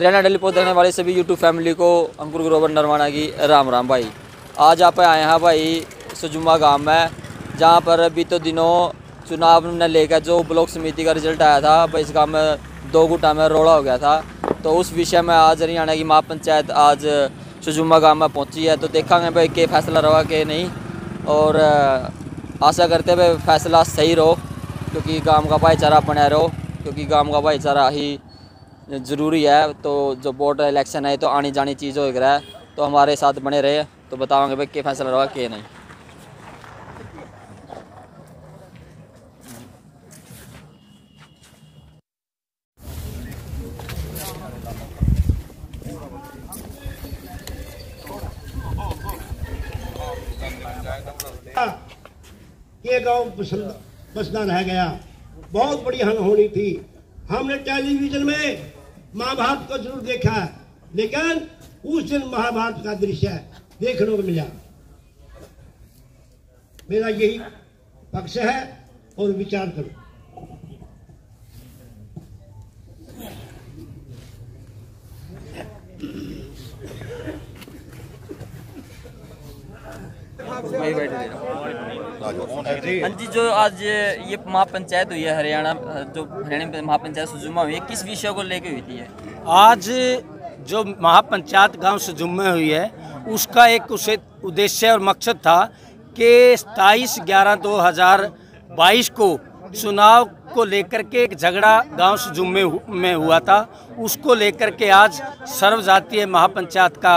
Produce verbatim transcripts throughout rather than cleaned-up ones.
Haryana daily post देखने वाले सभी यूट्यूब फैमिली को अंकुर ग्रोवर नरवाना की राम राम भाई। आज आप आए हैं भाई सजुमा गांव में, जहां पर बीते दिनों चुनाव ने लेकर जो ब्लॉक समिति का रिजल्ट आया था भाई, इस गांव में दो गुटा में रोड़ा हो गया था। तो उस विषय में आज हरियाणा की महापंचायत आज सजुमा गांव में पहुंची है। तो देखेंगे भाई के फैसला रहा के नहीं, और आशा करते भाई फैसला सही रहो, क्योंकि गांव का भाईचारा बना रहो, क्योंकि गांव का भाईचारा ही ज़रूरी है। तो जो बोर्ड इलेक्शन है तो आनी जानी चीज़ हो रहा है, तो हमारे साथ बने रहे तो बताओगे भाई के फैसला रहा के नहीं। ये गांव पसंद बसना रह गया, बहुत बड़ी अनहोनी थी। हमने टेलीविजन में महाभारत को जरूर देखा है, लेकिन उस दिन महाभारत का दृश्य देखने को मिला। मेरा यही पक्ष है और विचार करो। हाँ जी, जो आज ये महापंचायत हुई है हरियाणा, जो हरियाणा महापंचायत सजुमा हुई है, किस विषय को लेकर हुई थी? आज जो महापंचायत गांव सजुमा हुई है, उसका एक उसे उद्देश्य और मकसद था कि सताईस ग्यारह दो हज़ार बाईस को चुनाव को लेकर के एक झगड़ा गांव सजुमे में हुआ था। उसको लेकर के आज सर्वजातीय महापंचायत का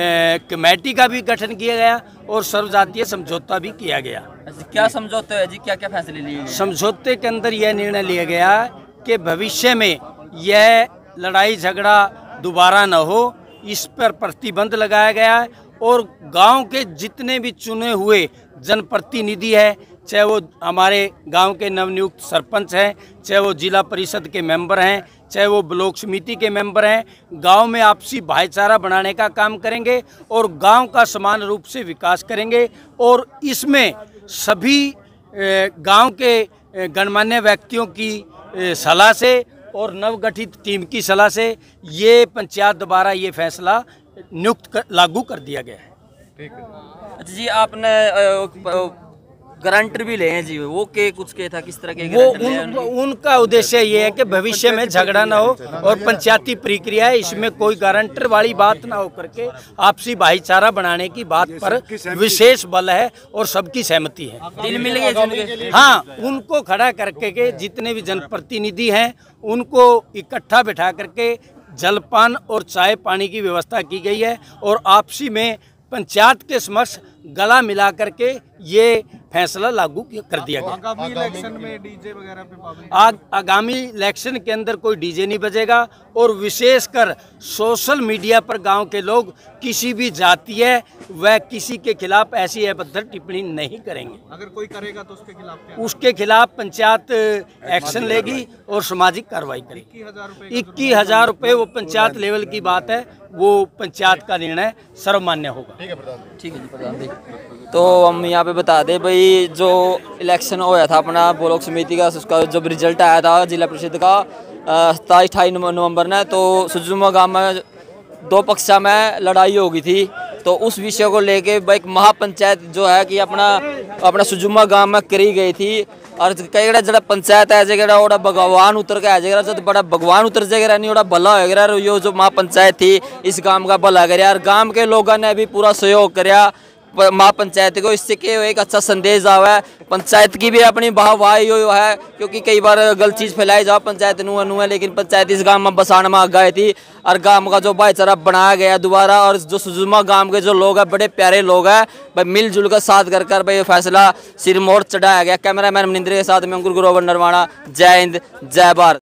कमेटी का भी गठन किया गया और सर्वजातीय समझौता भी किया गया। क्या समझौता है जी, क्या क्या फैसले लिए गए? समझौते के अंदर यह निर्णय लिया गया कि भविष्य में यह लड़ाई झगड़ा दोबारा न हो, इस पर प्रतिबंध लगाया गया है। और गांव के जितने भी चुने हुए जनप्रतिनिधि है, चाहे वो हमारे गांव के नवनियुक्त सरपंच हैं, चाहे वो जिला परिषद के मेंबर हैं, चाहे वो ब्लॉक समिति के मेंबर हैं, गांव में आपसी भाईचारा बनाने का काम करेंगे और गांव का समान रूप से विकास करेंगे। और इसमें सभी गांव के गणमान्य व्यक्तियों की सलाह से और नवगठित टीम की सलाह से ये पंचायत द्वारा ये फैसला नियुक्त कर, लागू कर दिया गया है। ठीक है। अच्छा जी, आपने गारंटर भी ले हैं जी, वो के कुछ के था, किस तरह के वो उन, उनका उद्देश्य ये है कि भविष्य में झगड़ा ना हो और पंचायती प्रक्रिया है, इसमें कोई गारंटर वाली बात ना हो करके आपसी भाईचारा बनाने की बात पर विशेष बल है और सबकी सहमति है। दिन मिल गए? हाँ, उनको खड़ा करके के जितने भी जनप्रतिनिधि हैं उनको इकट्ठा बिठा करके जलपान और चाय पानी की व्यवस्था की गई है और आपसी में पंचायत के समक्ष गला मिला करके ये फैसला लागू कर दिया गया। आगामी इलेक्शन में डीजे वगैरह पे पाबंदी? आग, आगामी इलेक्शन के अंदर कोई डीजे नहीं बजेगा और विशेषकर सोशल मीडिया पर गांव के लोग किसी भी जातीय व किसी के खिलाफ ऐसी अभद्र टिप्पणी नहीं करेंगे। अगर कोई करेगा तो उसके खिलाफ क्या? उसके खिलाफ पंचायत एक्शन लेगी और सामाजिक कार्रवाई करेगी। इक्कीस हजार रुपये वो पंचायत लेवल की बात है, वो पंचायत का निर्णय सर्वमान्य होगा। ठीक है जी प्रधान जी। तो हम यहाँ पे बता दें भाई, जो इलेक्शन होया था अपना ब्लॉक समिति का, उसका जब रिजल्ट आया था जिला परिषद का सताईस अट्ठाईस नवंबर ने, तो सजुमा गांव में दो पक्षा में लड़ाई हो गई थी। तो उस विषय को लेके भाई एक महापंचायत जो है कि अपना अपना सजुमा गांव में करी गई थी। और कई जरा पंचायत है जगह ओड़ा भगवान उतर के आ जाएगा, जब बड़ा भगवान उतर जाएगा नहीं ओड़ा भला होगा। यो जो महापंचायत थी इस गांव का भला करे और गांव के लोगों ने भी पूरा सहयोग कराया महापंचायत को। इससे के एक अच्छा संदेश आवा है, पंचायत की भी अपनी वाहवाही यो है, क्योंकि कई बार गलत चीज़ फैलाई जाओ पंचायत नुआ नुआ, लेकिन पंचायत इस गांव में बसाने में आ गई थी और गांव का जो भाईचारा बनाया गया दोबारा। और जो सजुमा गांव के जो लोग हैं बड़े प्यारे लोग हैं भाई, मिलजुल कर साथ कर कर भाई फैसला सिर मोड़ चढ़ाया गया। कैमरा मैन मनिंद्र के साथ में अंकुर ग्रोवर नरवाना। जय हिंद, जय भारत।